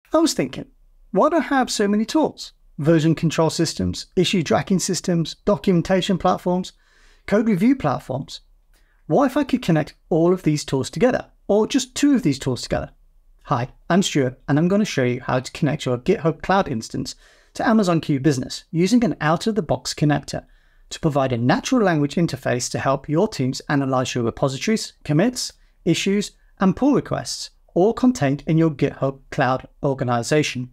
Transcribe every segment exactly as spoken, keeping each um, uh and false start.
I was thinking, why do I have so many tools? Version control systems, issue tracking systems, documentation platforms, code review platforms. What if I could connect all of these tools together, or just two of these tools together? Hi, I'm Stuart, and I'm going to show you how to connect your GitHub Cloud instance to Amazon Q Business using an out-of-the-box connector to provide a natural language interface to help your teams analyze your repositories, commits, issues, and pull requests, all contained in your GitHub Cloud organization.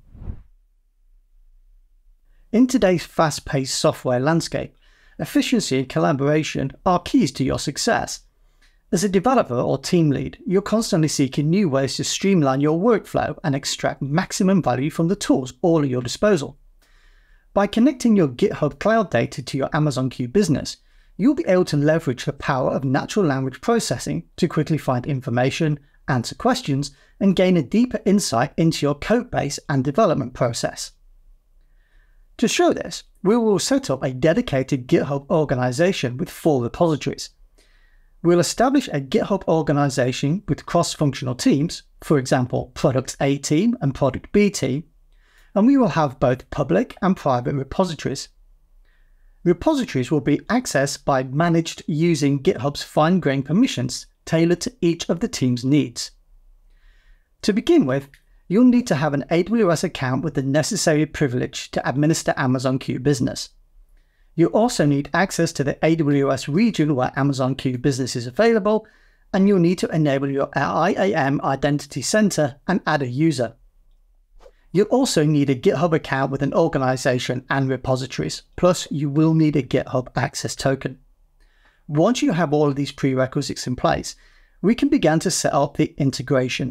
In today's fast-paced software landscape, efficiency and collaboration are keys to your success. As a developer or team lead, you're constantly seeking new ways to streamline your workflow and extract maximum value from the tools all at your disposal. By connecting your GitHub Cloud data to your Amazon Q Business, you'll be able to leverage the power of natural language processing to quickly find information, answer questions, and gain a deeper insight into your code base and development process. To show this, we will set up a dedicated GitHub organization with four repositories. We'll establish a GitHub organization with cross-functional teams, for example, Product A team and Product B team, and we will have both public and private repositories. Repositories will be accessed by managed using GitHub's fine-grained permissions tailored to each of the team's needs. To begin with, you'll need to have an A W S account with the necessary privilege to administer Amazon Q Business. You also need access to the A W S region where Amazon Q Business is available, and you'll need to enable your I A M Identity Center and add a user. You'll also need a GitHub account with an organization and repositories, plus you will need a GitHub Access Token. Once you have all of these prerequisites in place, we can begin to set up the integration.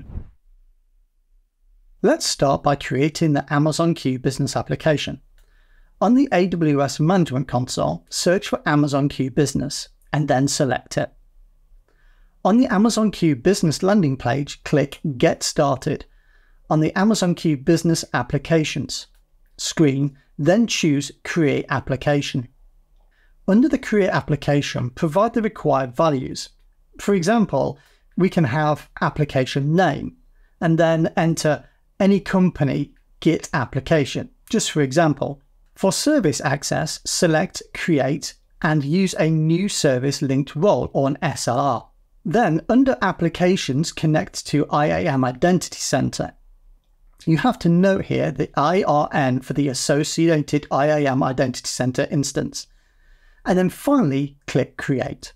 Let's start by creating the Amazon Q Business application. On the A W S Management Console, search for Amazon Q Business and then select it. On the Amazon Q Business landing page, click Get Started. On the Amazon Q Business Applications screen, then choose Create Application. Under the Create Application, provide the required values. For example, we can have application name and then enter any company Git application, just for example. For service access, select Create and use a new service linked role or an S L R. Then under Applications, connect to I A M Identity Center. You have to note here the I R N for the associated I A M Identity Center instance. And then finally, click Create.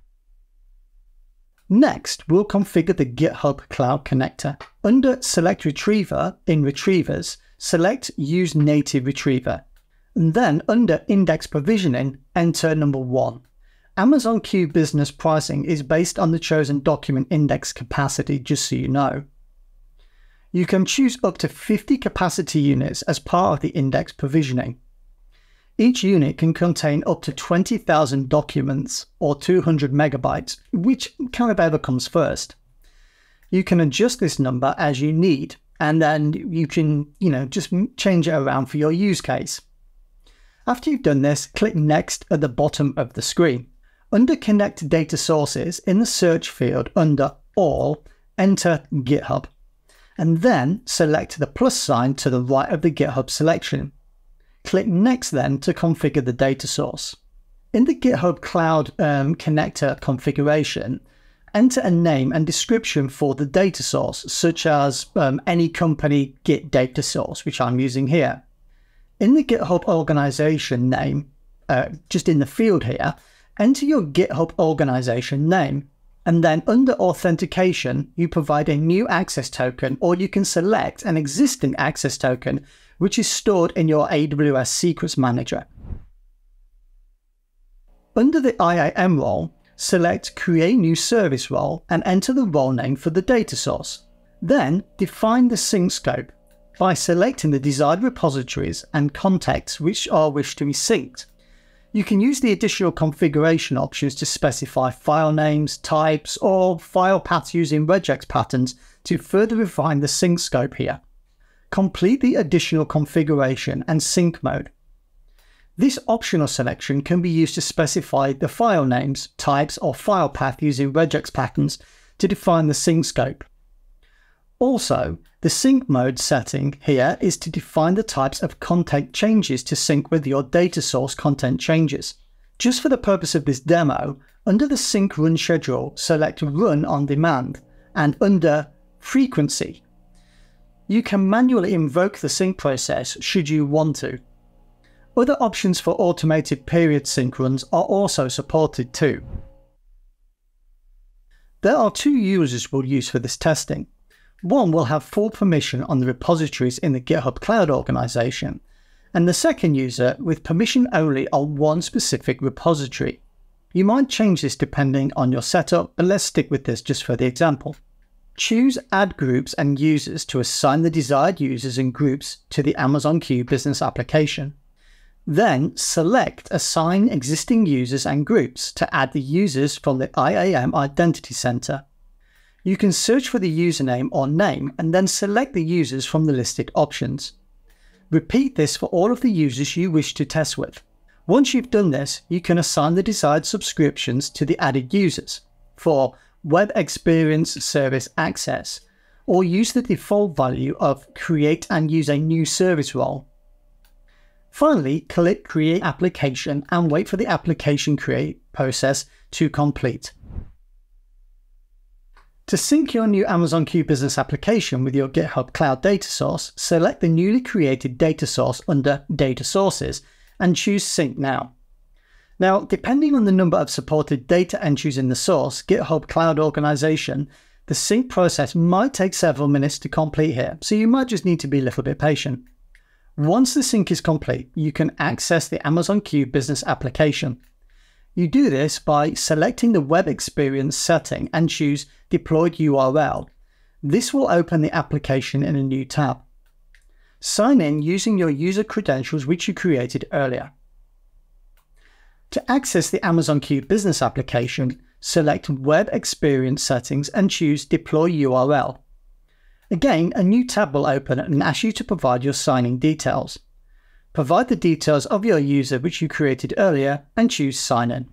Next, we'll configure the GitHub Cloud Connector. Under Select Retriever in Retrievers, select Use Native Retriever. And then under Index Provisioning, enter number one. Amazon Q Business pricing is based on the chosen document index capacity, just so you know. You can choose up to fifty capacity units as part of the index provisioning. Each unit can contain up to twenty thousand documents or two hundred megabytes, which kind of ever comes first. You can adjust this number as you need, and then you can, you know, just change it around for your use case. After you've done this, click Next at the bottom of the screen. Under Connect Data Sources, in the search field under All, enter GitHub, and then select the plus sign to the right of the GitHub selection. Click Next then to configure the data source. In the GitHub Cloud um, Connector configuration, enter a name and description for the data source, such as um, any company Git data source, which I'm using here. In the GitHub organization name, uh, just in the field here, enter your GitHub organization name, and then under authentication, you provide a new access token, or you can select an existing access token, which is stored in your A W S Secrets Manager. Under the I A M role, select Create New Service role and enter the role name for the data source. Then define the sync scope by selecting the desired repositories and contexts which are wished to be synced. You can use the additional configuration options to specify file names, types, or file paths using regex patterns to further refine the sync scope here. Complete the additional configuration and sync mode. This optional selection can be used to specify the file names, types, or file path using regex patterns to define the sync scope. Also, the sync mode setting here is to define the types of content changes to sync with your data source content changes. Just for the purpose of this demo, under the sync run schedule, select Run on Demand, and under Frequency, you can manually invoke the sync process should you want to. Other options for automated period sync runs are also supported too. There are two users we'll use for this testing. One will have full permission on the repositories in the GitHub Cloud organization, and the second user with permission only on one specific repository. You might change this depending on your setup, but let's stick with this just for the example. Choose Add Groups and Users to assign the desired users and groups to the Amazon Q business application. Then select Assign Existing Users and Groups to add the users from the I A M Identity Center. You can search for the username or name and then select the users from the listed options. Repeat this for all of the users you wish to test with. Once you've done this, you can assign the desired subscriptions to the added users for Web Experience Service Access, or use the default value of Create and use a new service role. Finally, click Create Application and wait for the application create process to complete. To sync your new Amazon Q business application with your GitHub Cloud data source, select the newly created data source under Data Sources and choose Sync Now. Now, depending on the number of supported data entries in the source GitHub Cloud organization, the sync process might take several minutes to complete here, so you might just need to be a little bit patient. Once the sync is complete, you can access the Amazon Q business application. You do this by selecting the web experience setting and choose Deployed U R L. This will open the application in a new tab. Sign in using your user credentials which you created earlier. To access the Amazon Q business application, select Web Experience Settings and choose Deploy U R L. Again, a new tab will open and ask you to provide your signing details. Provide the details of your user which you created earlier and choose Sign In.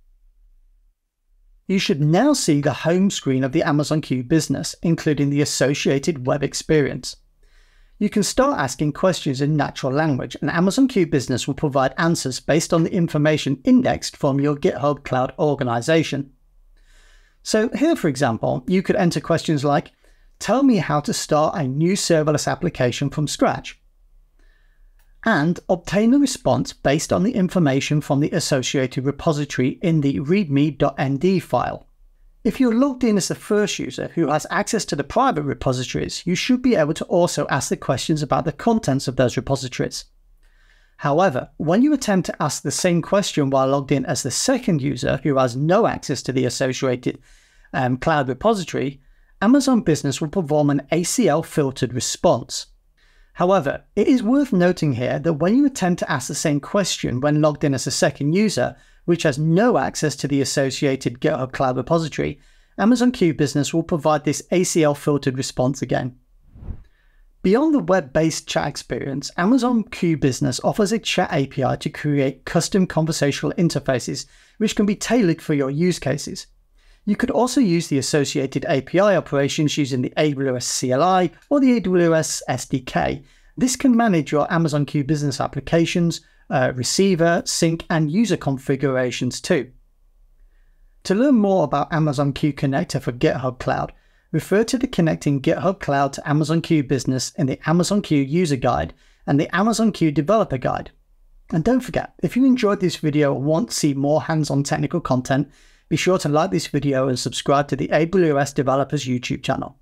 You should now see the home screen of the Amazon Q business, including the associated web experience. You can start asking questions in natural language, and Amazon Q business will provide answers based on the information indexed from your GitHub Cloud organization. So here, for example, you could enter questions like, tell me how to start a new serverless application from scratch, and obtain a response based on the information from the associated repository in the readme dot N D file. If you're logged in as the first user who has access to the private repositories, you should be able to also ask the questions about the contents of those repositories. However, when you attempt to ask the same question while logged in as the second user who has no access to the associated um, cloud repository, Amazon Business will perform an A C L filtered response. However, it is worth noting here that when you attempt to ask the same question when logged in as a second user, which has no access to the associated GitHub Cloud repository, Amazon Q Business will provide this A C L filtered response again. Beyond the web-based chat experience, Amazon Q Business offers a chat A P I to create custom conversational interfaces which can be tailored for your use cases. You could also use the associated A P I operations using the A W S C L I or the A W S S D K. This can manage your Amazon Q Business applications, uh, receiver, sync, and user configurations too. To learn more about Amazon Q Connector for GitHub Cloud, refer to the Connecting GitHub Cloud to Amazon Q Business in the Amazon Q User Guide and the Amazon Q Developer Guide. And don't forget, if you enjoyed this video or want to see more hands-on technical content, be sure to like this video and subscribe to the A W S Developers YouTube channel.